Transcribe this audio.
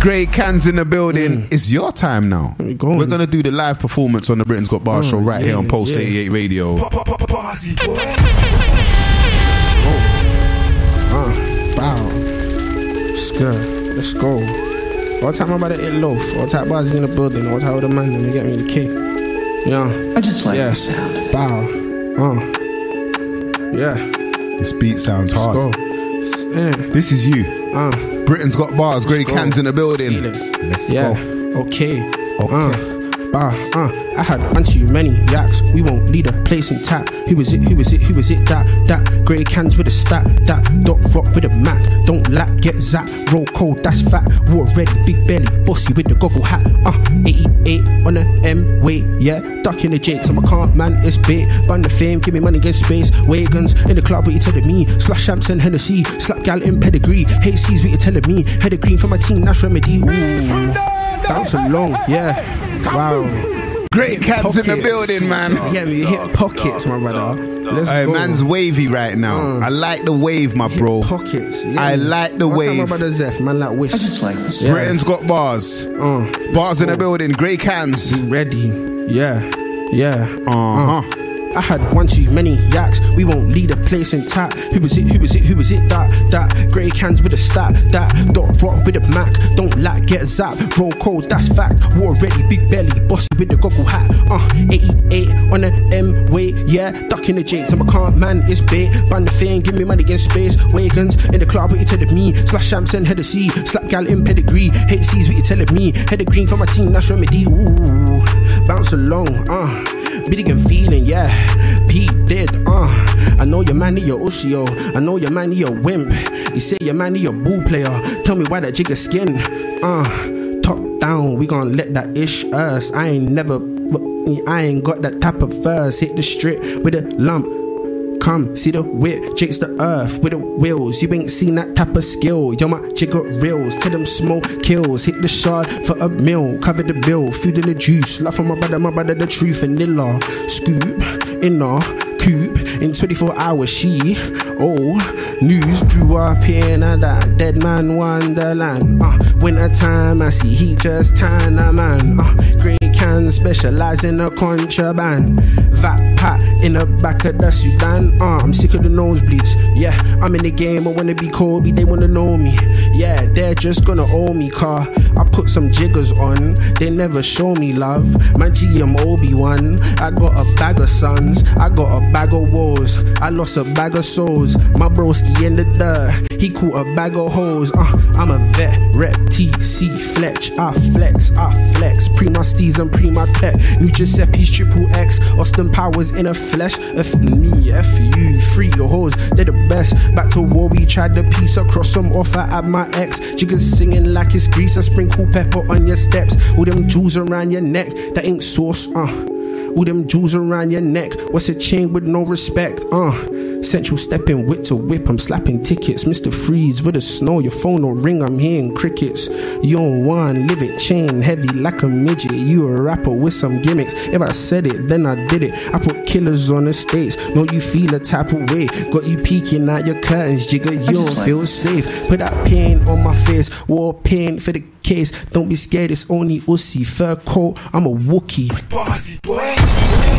Great Cans in the building. It's your time now. We're going to do the live performance on the Britain's Got Bars show right here on Pulse 88 Radio. Wow. Skirt. Let's go. All time I'm about to hit loaf. All type bars in the building. All type of the man. Let me get me the cake. Yeah. I just like the sound. Bow. Yeah. This beat sounds hard. Let's go. This is you. Britain's Got Bars. Great Cans in the building. Let's go. Okay. I had one too many yaks. We won't lead a place intact. Who was it? That grey cans with a stat. That dot rock with a Mac. Don't lack, get zapped. Roll cold, that's fat. War ready, big belly, bossy with the goggle hat. 88 on the M way, yeah. Duck in the Jakes, I'm a can't man, it's bait. Bun the fame, give me money, get space. Wagons in the club, what you telling me? Slash champs and Hennessy, slap gal in pedigree. Hayseeds, what you telling me? Head of green for my team, Nash Remedy. Ooh, bounce along, yeah. Wow. Great Cans in the building, man. Yeah, you hit pockets, my brother. Let's go. Man's wavy right now. I like the wave, my bro. Pockets. Yeah. I like the wave. My brother Zeph, man, like wish. I just like this. Yeah. Britain's Got Bars. Bars in the building. Great Cans. Be ready. Yeah. I had one too many yaks. We won't lead a place intact. Who was it? That grey cans with a stat. That dot rock with a Mac. Don't lack, get zapped. Roll cold, that's fact. War ready, big belly, bossy with the goggle hat. 88 on the M way, yeah. Duck in the Jakes, I'm a can't man, it's bait. Bun the fame, give me money, get space. Wagons in the club, what you telling me? Slash champs and Hennessy, slap gal in pedigree. Hayseeds, what you telling me? Head of green for my team, Nash Remedy. Ooh, bounce along, big and feeling, yeah. Pete did, I know your man, your Osio. I know your man, your wimp. You say your man, your ball player. Tell me why that jigger skin. Top down, we gon' let that ish us. I ain't got that type of verse. Hit the strip with a lump. Come, see the whip, Jake's the earth with the wheels. You ain't seen that type of skill. Yo, my jigger reels, tell them smoke kills. Hit the shard for a meal, cover the bill, food in the juice. Love for my brother, the truth, vanilla. Scoop, in our coupe, in 24 hours, she, news grew up in that dead man wonderland. Winter time, I see he just tan a man. Grey can specialize in a contraband. Vat pat in the back of the Sudan. I'm sick of the nosebleeds. Yeah, I'm in the game, I wanna be Kobe, they wanna know me. Yeah, they're just gonna owe me, car. I put some jiggers on, they never show me love. My GM Obi-Wan, I got a bag of sons, I got a bag of woes, I lost a bag of souls. My broski in the dirt, he caught a bag of hoes. I'm a vet, rep TC Fletch, I flex, pre my steez and pre my pet. New Giuseppe's triple X, Austin Powers in a flesh. F me, F you, free your hoes, they're the best. Back to war, we tried the piece across some offer at my ex. Jiggers singing like it's grease, I sprinkle pepper on your steps. All them jewels around your neck, that ain't sauce, all them jewels around your neck, what's a chain with no respect, Central stepping whip to whip, I'm slapping tickets. Mr. Freeze with the snow, your phone don't ring, I'm hearing crickets. You on one, live it, chain heavy like a midget. You a rapper with some gimmicks. If I said it, then I did it. I put killers on the stage, know you feel a type of way. Got you peeking out your curtains, jigger, you don't feel safe. Put that pain on my face, war pain for the case. Don't be scared, it's only Uzi, fur coat, I'm a Wookie. Bossy boy.